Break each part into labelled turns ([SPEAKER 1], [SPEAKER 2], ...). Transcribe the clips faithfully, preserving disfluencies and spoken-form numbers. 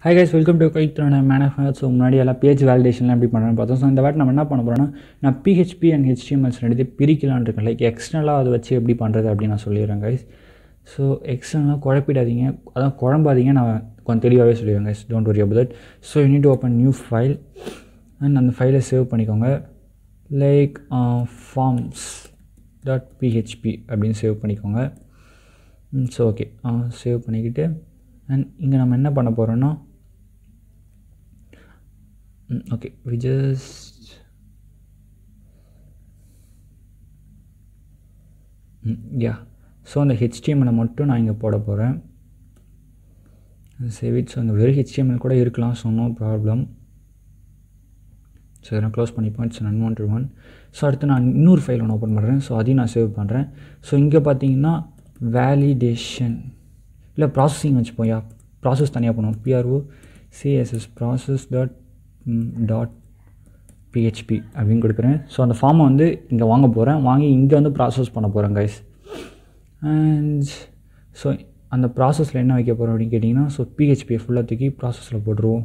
[SPEAKER 1] Hi guys, welcome to Quick Turn Man of Maths. So முன்னாடி எல்லாம் page வேலிடேஷன்லாம் எப்படி பண்ணுறேன்னு பார்த்தோம். ஸோ இந்த வாட்டி நம்ம என்ன பண்ண போகிறோன்னா, நான் பிஹெச்பி அண்ட் ஹெச்டிஎம்எல்ஸ் ரெண்டு பிரிக்கலான்னு இருக்கேன். லைக் எக்ஸ்டர்னலாக அதை வச்சு எப்படி பண்ணுறது அப்படின்னு நான் சொல்லிடுறேன் கைஸ். ஸோ எக்ஸ்டர்னலாக குழப்பிடாதீங்க, அதான் குழம்பாதீங்க, நான் கொஞ்சம் தெளிவாகவே சொல்லிடுறேன் guys. Don't worry about that. So you need to open new file and அந்த ஃபைலை சேவ் பண்ணிக்கோங்க. லைக் ஃபார்ம்ஸ் டாட் பிஹெச்பி அப்படின்னு சேவ் பண்ணிக்கோங்க. ஸோ ஓகே, சேவ் பண்ணிக்கிட்டு அண்ட் இங்கே நம்ம என்ன பண்ண போகிறோன்னா, okay, we just mm, yeah so அந்த H T M L மட்டும் நான் இங்கே போட போகிறேன். Save it. ஸோ அங்கே வெறும் H T M L கூட இருக்கலாம், ஸோ நோ ப்ராப்ளம். ஸோ நான் க்ளோஸ் பண்ணிப்போம். It's unwanted one. ஸோ அடுத்து நான் இன்னொரு ஃபைல் ஒன்று ஓப்பன் பண்ணுறேன். ஸோ அதையும் நான் சேவ் பண்ணுறேன். ஸோ இங்கே பார்த்தீங்கன்னா வேலிடேஷன் இல்லை ப்ராசஸிங் வச்சுப்போம். யா ப்ராசஸ் தனியாக பண்ணுவோம். PRO CSS process dot dot PHP அப்படின்னு கொடுக்குறேன். ஸோ அந்த ஃபார்மை வந்து இங்கே வாங்க போகிறேன், வாங்கி இங்கே வந்து ப்ராசஸ் பண்ண போகிறேன் கைஸ். அண்ட் ஸோ அந்த ப்ராசஸில் என்ன வைக்க போகிறோம் அப்படின்னு கேட்டிங்கன்னா, ஸோ பிஹெச்பியை ஃபுல்லாக தூக்கி ப்ராசஸில் போட்டுருவோம்.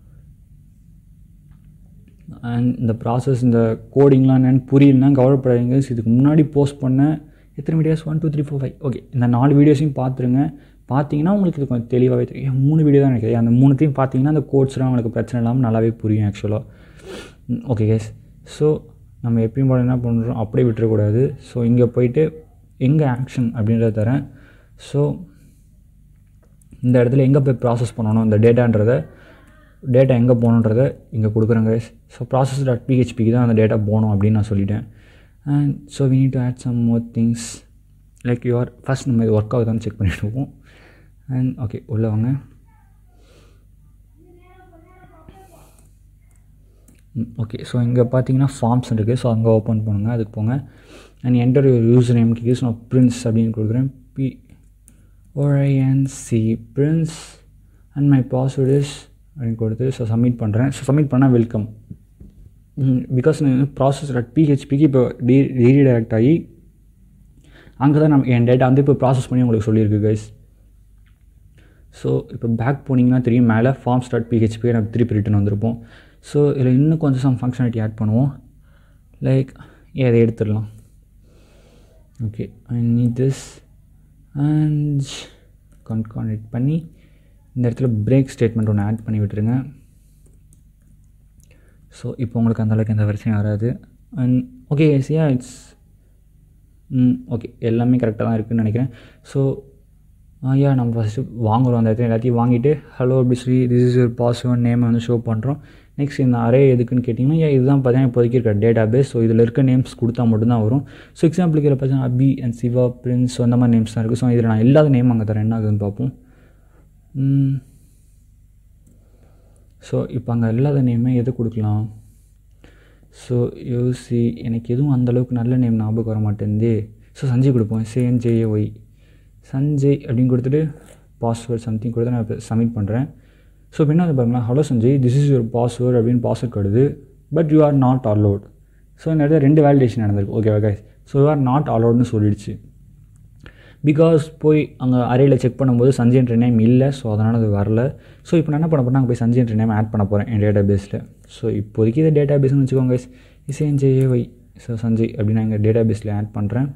[SPEAKER 1] அண்ட் இந்த ப்ராசஸ் இந்த கோடிங்லாம் என்னென்னு புரியலன்னா கவலைப்படாதீங்க. இதுக்கு முன்னாடி போஸ்ட் பண்ண எத்தனை videos, one two three four five okay இந்த நாலு வீடியோஸையும் பார்த்துருங்க. பார்த்தீங்கன்னா உங்களுக்கு இது கொஞ்சம் தெளிவாகவே தெரியும். மூணு வீடியோ தான் நினைக்கிறேன். அந்த மூணுத்தையும் பார்த்தீங்கன்னா அந்த கோட்ஸ்லாம் உங்களுக்கு பிரச்சனை இல்லாமல் நல்லாவே புரியும் ஆக்சுவலாக. Okay case. ஸோ நம்ம எப்பயும் போல என்ன பண்ணுறோம், அப்படியே விட்டுறக்கூடாது. ஸோ இங்கே போயிட்டு எங்கே ஆக்ஷன் அப்படின்றத தரேன். ஸோ இந்த இடத்துல எங்கே போய் ப்ராசஸ் பண்ணணும், இந்த டேட்டான்றதை டேட்டா எங்கே போகணுன்றதை இங்கே கொடுக்குறேன் கைஸ். ஸோ ப்ராசஸ் டாட் பிஹெச்பிக்கு தான் அந்த டேட்டா போகணும் அப்படின்னு நான் சொல்லிட்டேன். And so we need to add some more things like your first நம்ம இது ஒர்க் ஆகுதான்னு செக் பண்ணிட்டு இருப்போம். அண்ட் ஓகே உள்ளே வாங்க. ஓகே ஸோ இங்கே பார்த்தீங்கன்னா ஃபார்ம்ஸ் இருக்குது. ஸோ அங்கே ஓப்பன் பண்ணுங்கள், அதுக்கு போங்க. அண்ட் என்டர் யூசர் நேம் கேஸ் நான் பிரின்ஸ் அப்படின்னு கொடுக்குறேன். P OINC Prince and my password is அப்படின்னு கொடுத்து ஸோ சப்மிட் பண்ணுறேன். ஸோ சப்மிட் பண்ணால் வெல்கம். பிகாஸ் நான் ப்ராசஸ் டாட் பிஹெச்பிக்கு இப்போ டி ரீடைரக்ட் ஆகி அங்கே தான் நம்ம என் டேட்டா வந்து இப்போ ப்ராசஸ் பண்ணி உங்களுக்கு சொல்லியிருக்கு கைஸ். ஸோ இப்போ பேக் போனீங்கன்னா தெரியும், மேலே ஃபார்ம்ஸ் டாட் பிஹெச்பி நம்ம திருப்பி ரிட்டன் வந்திருப்போம். ஸோ இதில் இன்னும் கொஞ்சம் சம் ஃபங்க்ஷனாலிட்டி ஆட் பண்ணுவோம். லைக் அதை எடுத்துடலாம். Okay I need this and connect பண்ணி இந்த இடத்துல பிரேக் ஸ்டேட்மெண்ட் ஒன்று ஆட் பண்ணி விட்டுருங்க. ஸோ இப்போ உங்களுக்கு அந்தளவுக்கு எந்த பிரச்சனையும் வராது. அண்ட் ஓகே சியா இட்ஸ் ம் ஓகே எல்லாமே கரெக்டாக தான் இருக்குதுன்னு நினைக்கிறேன். ஸோ ஐயா நம்ம ஃபஸ்ட்டு வாங்குகிறோம், அந்த இடத்துல எல்லாத்தையும் வாங்கிட்டு ஹலோ அப்படி சொல்லி திஸ் இஸ் யுவர் பாஸ்வேர்ட் நேமை வந்து ஷோ பண்ணுறோம். நெக்ஸ்ட் இந்த அரே எதுக்குன்னு கேட்டிங்கன்னா, ஏன் இதுதான் பார்த்தீங்கன்னா இப்போதைக்கு இருக்கிற டேட்டா பேஸ். ஸோ இதில் இருக்க நேம்ஸ் கொடுத்தா மட்டும்தான் வரும். ஸோ எக்ஸாம்பிளுக்கு இதில் பார்த்தீங்கன்னா Abhi and Shiva Prince so அந்த மாதிரி நேம்ஸ் தான் இருக்குது. ஸோ இதில் நான் இல்லாத நேம் அங்கே தரேன், என்ன ஆகுதுன்னு பார்ப்போம். ஸோ இப்போ அங்கே இல்லாத நேமே எது கொடுக்கலாம். ஸோ யோசி எனக்கு எதுவும் அந்தளவுக்கு நல்ல நேம் ஞாபகம் வர மாட்டேங்குது. ஸோ சஞ்சய் கொடுப்போம். சிஎன்ஜேஏஒய் சஞ்சய் அப்படின்னு கொடுத்துட்டு பாஸ்வேர்ட் சம்திங் கொடுத்து நான் இப்போ சப்மிட் பண்ணுறேன். ஸோ இப்போ என்ன பாருங்களா, hello Sanjay this is your password அப்படின்னு பாஸ்வேர்ட் கொடுது, but you are not allowed. So இந்த இடத்துல ரெண்டு வேலிடேஷன் நடந்திருக்கு. ஓகேவா guys. So you are not அலோட்னு சொல்லிடுச்சு. பிகாஸ் போய் அங்கே அறையில் செக் பண்ணும்போது சஞ்சய்ன்ற நேம் இல்லை, ஸோ அதனால் அது வரல. ஸோ இப்போ நான் என்ன பண்ண போகிறேன், அங்கே போய் சஞ்சய்ன்ற நேம் ஆட் பண்ண போகிறேன் என் டேட்டா பேஸில். ஸோ இப்போதைக்கு இதை டேட்டா பேஸ்னு வச்சுக்கோங்க கைஸ். இசேஎன்ஜேஏஒய் ஸோ சஞ்சய் அப்படின்னு நான் எங்கள் டேட்டா பேஸில் ஆட் பண்ணுறேன்.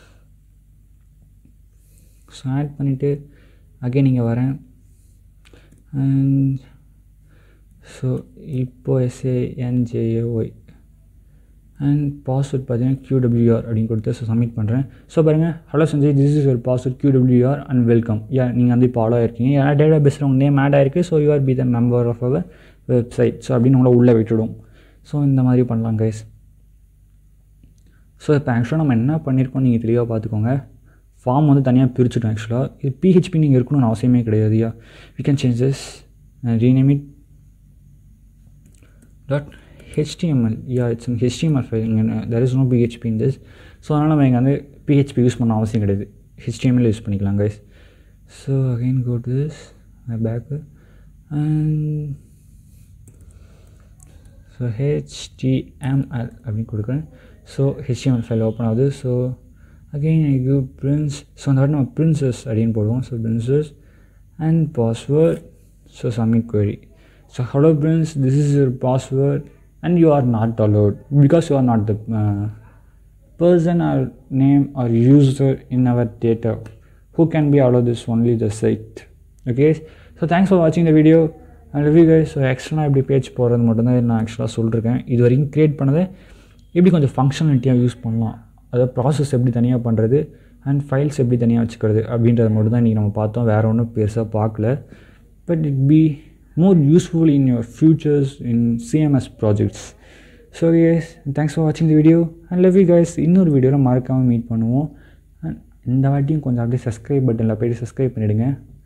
[SPEAKER 1] ஸோ ஆட் பண்ணிவிட்டு அகைன் இங்கே வரேன். அண்ட் ஸோ இப்போது எஸ்ஏஎன்ஜேஏஒய் அண்ட் பாஸ்வேர்ட் பார்த்தீங்கன்னா கியூடபிள்யூஆர் அப்படின்னு கொடுத்து ஸோ சப்மிட் பண்ணுறேன். ஸோ பாருங்கள் hello Sanjay this is your password QWR and welcome. Yeah நீங்கள் வந்து இப்போ ஆலோ இருக்கீங்க, ஏன்னா டேட்டா பேஸில் உங்கள் நேம் ஆட் ஆகிருக்கு. So you are be the member of our website. So அப்படின்னு உங்களை உள்ளே விட்டுடும். ஸோ இந்த மாதிரி பண்ணலாம் கைஸ். ஸோ இப்போ ஆக்சுவலாக நம்ம என்ன பண்ணியிருக்கோம் நீங்கள் தெளிவாக பார்த்துக்கோங்க. ஃபார்ம் வந்து தனியாக பிரிச்சுட்டோம். ஆக்சுவலாக இது பிஹெச்பி நீங்கள் இருக்கணும்னு அவசியமே கிடையாது. Yeah we can change this rename it dot HTML. Yeah it's HTML file. இங்கே there is no PHP in this. So அதனால் நம்ம இங்கே வந்து பிஹெச்பி யூஸ் பண்ண அவசியம் கிடையாது, ஹெச்டிஎம்எல் யூஸ் பண்ணிக்கலாம் guys. So again go to this பேக்கு அண்ட் ஸோ ஹெச்டிஎம்எல் அப்படின்னு கொடுக்குறேன். ஸோ ஹெச்டிஎம்எல் ஃபைல் ஓப்பன் ஆகுது. So again I give prince. So அந்த வாட்டி நம்ம பிரின்சஸ் அப்படின்னு போடுவோம். So princess and password So submit query. So hello friends, this is your password and you are not allowed because you are not the uh, person or name or user in our data. Who can be allowed this? Only the site. Okay, so thanks for watching the video. I love you guys. So extra இப்படி page போகிறது மட்டும்தான் நான் ஆக்சுவலாக சொல்லியிருக்கேன். இது வரைக்கும் create பண்ணதை எப்படி கொஞ்சம் ஃபங்க்ஷனாலிட்டியாக யூஸ் பண்ணலாம், அதாவது ப்ராசஸ் எப்படி தனியாக பண்ணுறது அண்ட் ஃபைல்ஸ் எப்படி தனியாக வச்சுக்கிறது அப்படின்றத மட்டும் தான் இன்றைக்கி நம்ம பார்த்தோம். வேறு ஒன்றும் பெருசாக பார்க்கல. But it be more useful in your futures in CMS projects. So guys, thanks for வாட்சிங் the video and love you guys. இன்னொரு வீடியோவில் மறக்காமல் மீட் பண்ணுவோம். அண்ட் இந்த வாட்டியும் கொஞ்சம் அப்படியே சப்ஸ்கிரைப் பட்டனில் போய்ட்டு சப்ஸ்கிரைப் பண்ணிவிடுங்க.